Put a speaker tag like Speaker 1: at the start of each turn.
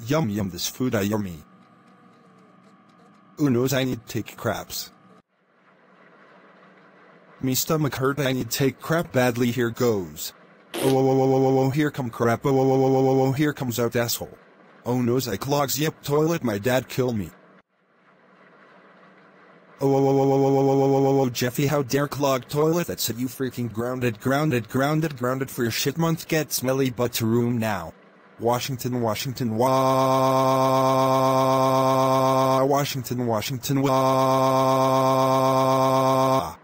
Speaker 1: Yum yum, this food I yummy. Who knows, I need to take craps. Me stomach hurt, I need to take crap badly, here goes. Oh, here come crap, oh, here comes out asshole. Oh noes, I clogs, yep, toilet, my dad kill me. Oh, Jeffy, how dare clog toilet, that's it, you freaking grounded for your shit month, get smelly butt to room now. Washington, Washington, Washington,